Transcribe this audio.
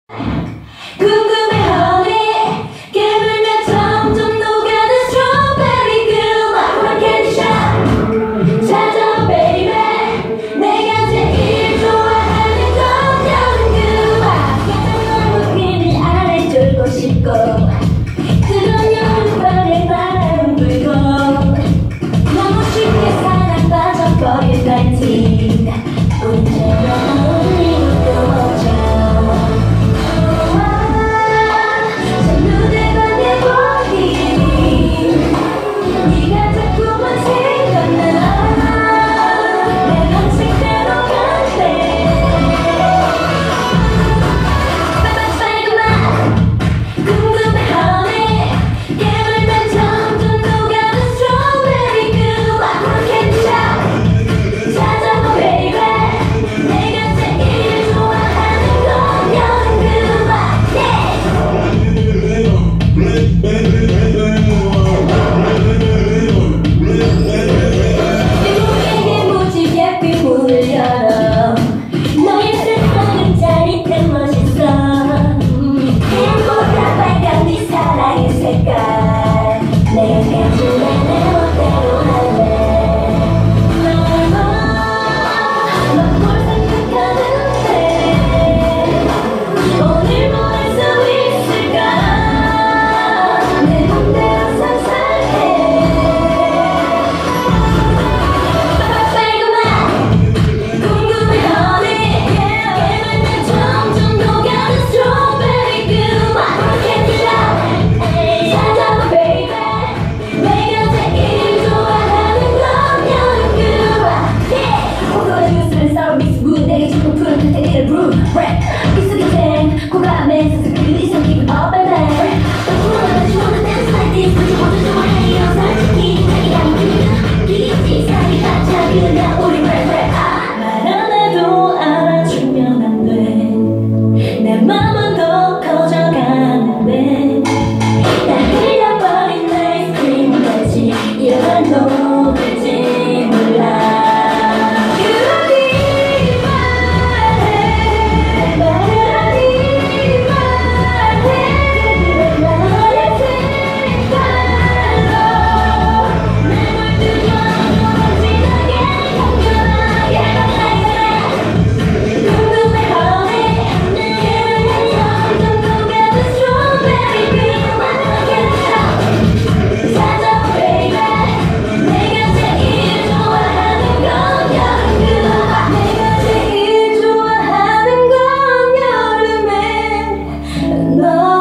궁금해 honey 깨물면 점점 녹아든 스트로베리 그 마구한 캔디샵 찾아와 baby 내가 제일 좋아하는 건 여름 그맛 가장 넓은 비밀 안에 뚫고 싶고 그런 여름밤에 바람은 불고 너무 쉽게 사랑 빠져버릴 파이팅 언제나 울리고 또 멈춰 너